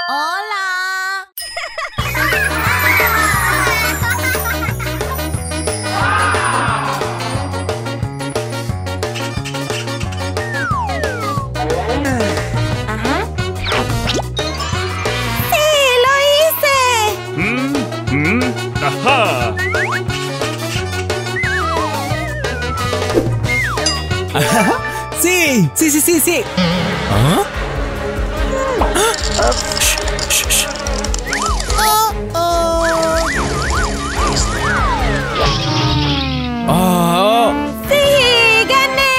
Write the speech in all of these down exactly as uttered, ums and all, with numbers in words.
¡Hola! Ajá. ¡Sí, lo hice! Mm, mm, ¡ajá! Ajá. ¡Sí! ¡Sí, sí, sí, sí! ¿Ah? ¿Ah? Shh, shh, shh. Oh, oh. Oh. ¡Sí! ¡Gané!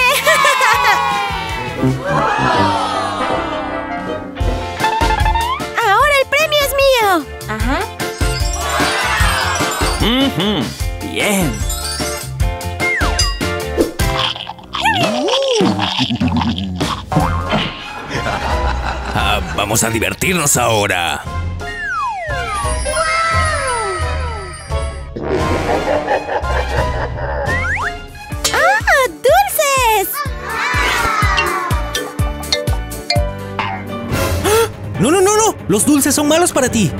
¡Ahora el premio es mío! Ajá. Mm-hmm. Bien. Ah, vamos a divertirnos ahora. ¡Ah! ¡Dulces! No, no, no, no. Los dulces son malos para ti.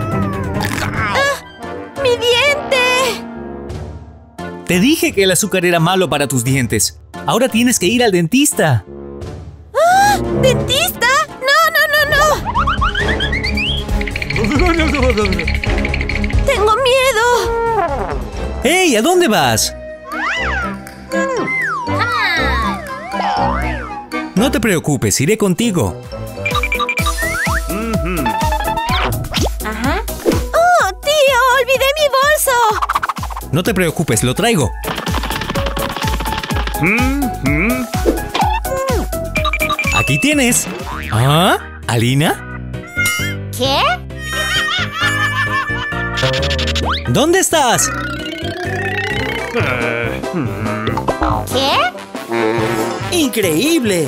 ¡Mi diente! Te dije que el azúcar era malo para tus dientes. Ahora tienes que ir al dentista. ¡Ah! ¿Dentista? ¡No, no, no, no! ¡Tengo miedo! ¡Hey! ¿A dónde vas? No te preocupes, iré contigo. Ajá. ¡Oh, tío! ¡Olvidé mi bolso! No te preocupes, lo traigo. Mm-hmm. Aquí tienes. ¿Ah? ¿Alina? ¿Qué? ¿Dónde estás? Eh, mm. ¿Qué? ¡Increíble!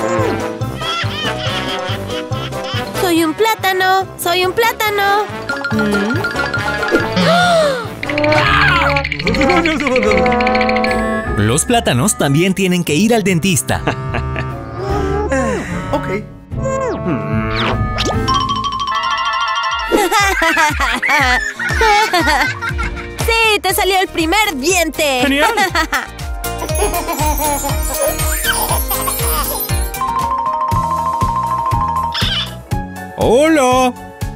Soy un plátano. Soy un plátano. ¿Mm? Los plátanos también tienen que ir al dentista. Ok. ¡Sí! ¡Te salió el primer diente! ¡Genial! ¡Hola!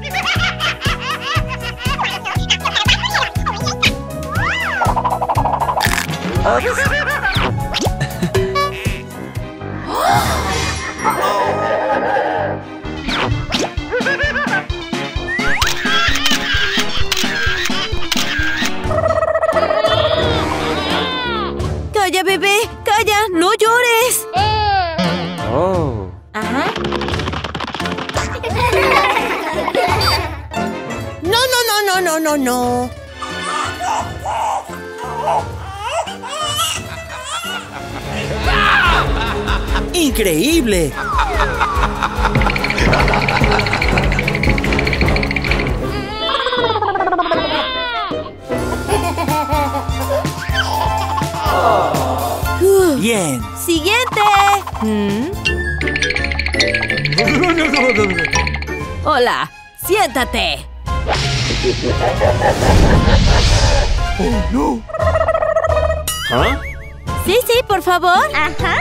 ¡Calla, bebé! ¡Calla! ¡No llores! Oh. Ajá. No, no, no, no, no, no, no. ¡Increíble! Bien. ¡Siguiente! ¿Mm? Hola, siéntate. Oh, no. ¿Ah? Sí, sí, por favor. Ajá.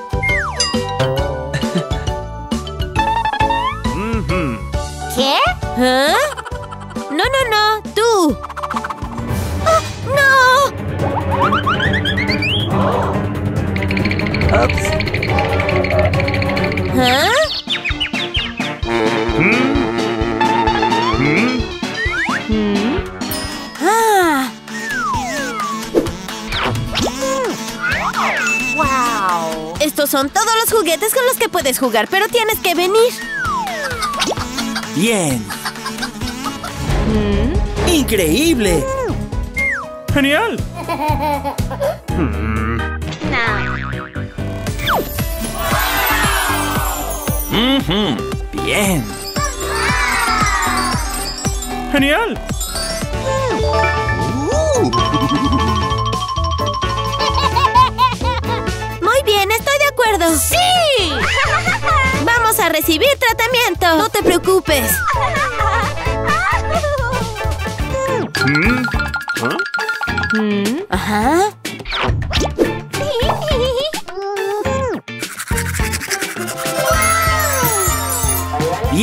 Mm-hmm. ¿Qué? ¿Ah? No, no, no, tú. ¡Ah, no! Ups. ¿Ah? Mm. Mm. ¿Mm? ¡Ah! ¡Wow! Estos son todos los juguetes con los que puedes jugar, pero tienes que venir. Bien. ¿Mm? ¡Increíble! ¡Genial! Mm. Mm-hmm. Bien. ¡Genial! Muy bien, estoy de acuerdo. ¡Sí! Vamos a recibir tratamiento. No te preocupes.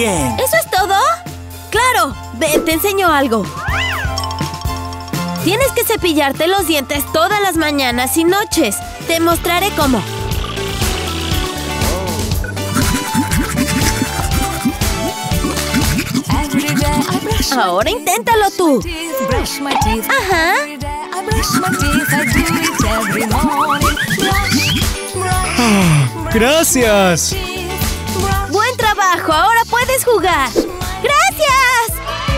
Bien. ¿Eso es todo? ¡Claro! Ven, te enseño algo. Tienes que cepillarte los dientes todas las mañanas y noches. Te mostraré cómo. Ahora inténtalo tú. Ajá. ¡Gracias! ¡Buen trabajo! ¡Ahora puedes jugar! ¡Gracias!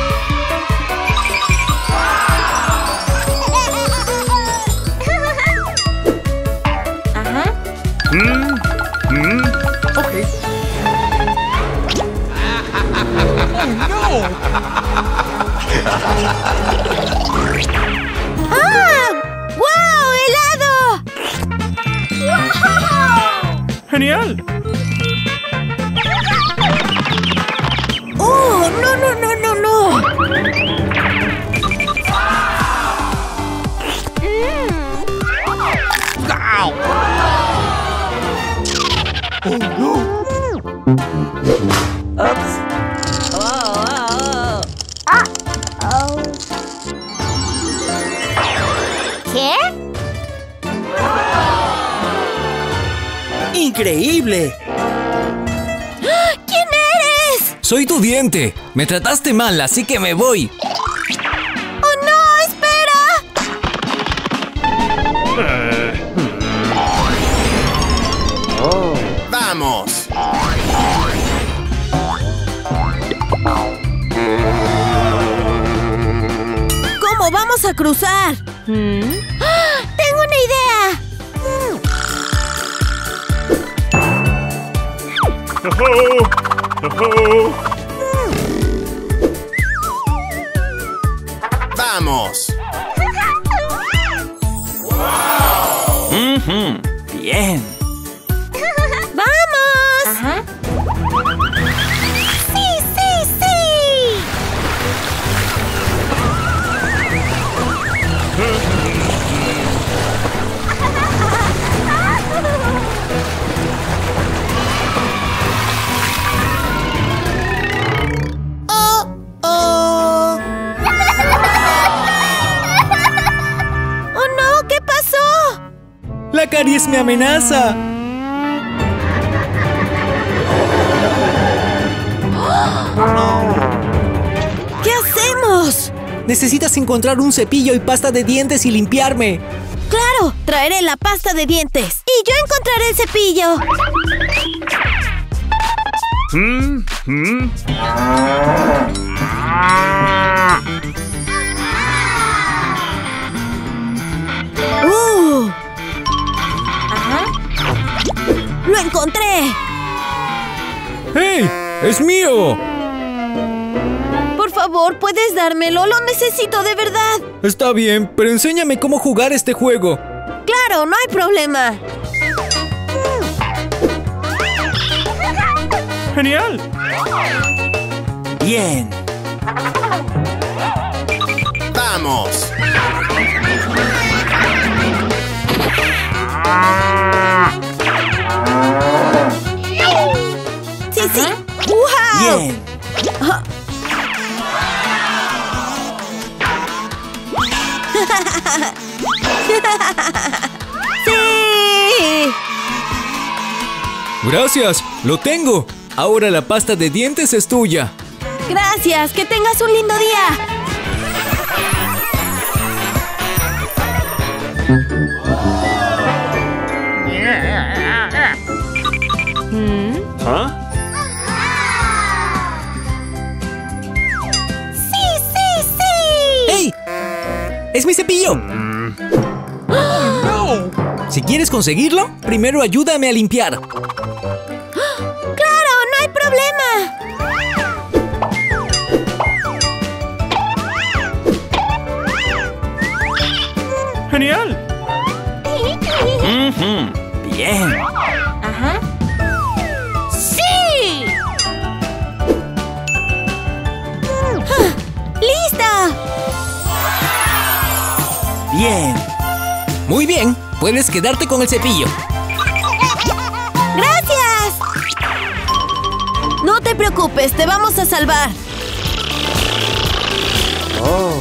Ajá. Mm, mm. Ok. ¡Ah! ¡Wow! ¡Helado! ¡Wow! Genial. ¡Oh! ¡No, no, no, no, no! ¿Qué? ¡Increíble! ¿Quién eres? Soy tu diente. Me trataste mal, así que me voy. ¡Oh, no! ¡Espera! ¡Vamos! ¿Cómo vamos a cruzar? ¡Ah! ¡Tengo una idea! Oh, oh, oh. ¡Vamos! Ujú. Bien. ¡Vamos! ¡Sí, sí, sí! ¡Oh, oh! ¡Oh, no! ¿Qué pasó? ¡La caries me amenaza! ¿Qué hacemos? Necesitas encontrar un cepillo y pasta de dientes y limpiarme. ¡Claro! Traeré la pasta de dientes. Y yo encontraré el cepillo. Mm, mm. ¡Uh! ¡Lo encontré! ¡Hey! ¡Es mío! Por favor, ¿puedes dármelo? Lo necesito de verdad. Está bien, pero enséñame cómo jugar este juego. Claro, no hay problema. Genial. Bien. ¡Vamos! Sí, sí. ¡Wow! Bien. ¡Sí! Gracias, lo tengo. Ahora la pasta de dientes es tuya. Gracias. Que tengas un lindo día. ¿Ah? ¡Sí, sí, sí! ¡Hey! ¡Es mi cepillo! Si quieres conseguirlo, primero ayúdame a limpiar. ¡Claro! ¡No hay problema! Genial. Ujú. Bien. Ajá. ¡Sí! Ah, ¡lista! Bien. Muy bien, puedes quedarte con el cepillo. ¡Gracias! No te te preocupes, te vamos a salvar. Oh.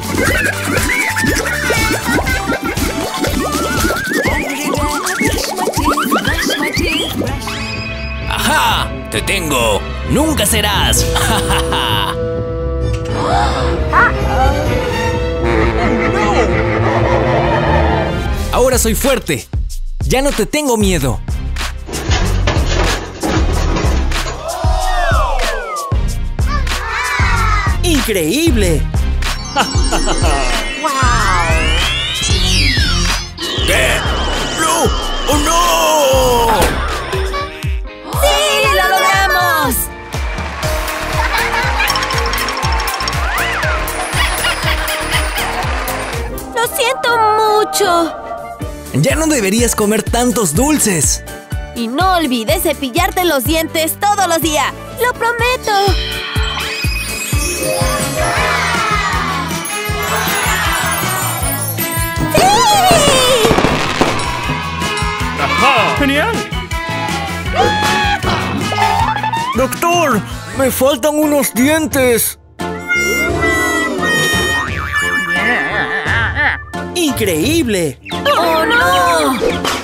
¡Ajá! ¡Te tengo! ¡Nunca serás! Ahora soy fuerte. Ya no te tengo miedo. ¡Increíble! ¿Qué? ¡No! ¡Oh, no! ¡Sí, lo logramos! Lo siento mucho. Ya no deberías comer tantos dulces. Y no olvides cepillarte los dientes todos los días. ¡Lo prometo! ¡Sí! ¡Ajá! ¡Genial! ¡Doctor! ¡Me faltan unos dientes! ¡Increíble! ¡Oh, no!